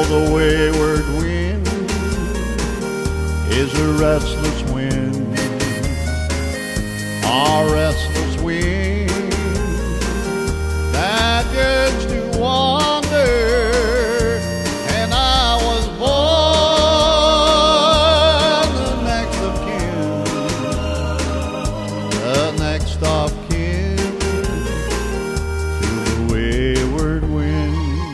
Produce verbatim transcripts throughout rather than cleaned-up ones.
the wayward wind is a restless wind, a restless wind that yearns to wander. And I was born the next of kin, the next of kin to the wayward wind.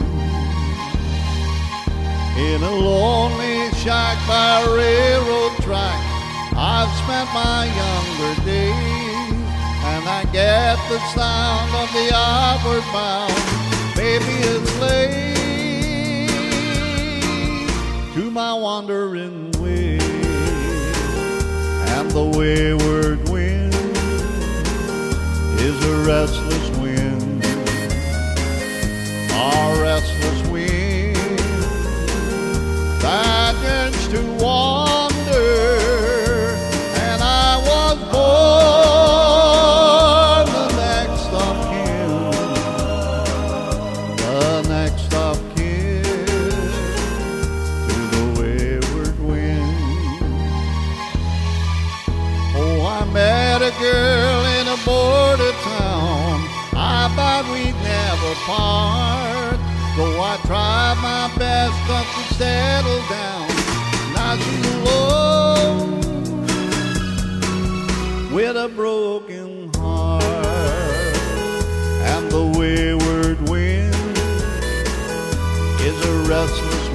In a lonely shack by a railroad track, I've spent my younger days, and I get the sound of the outward bound. Baby, it's late to my wandering ways, and the wayward wind is a restless wind, a restless wind that yearns to wander. And I was born the next of kin, the next of kin to the wayward wind. Oh, I met a girl in a border town, I thought we'd never part, though I tried my best not to settle down. Now she's alone with a broken heart, and the wayward wind is a restless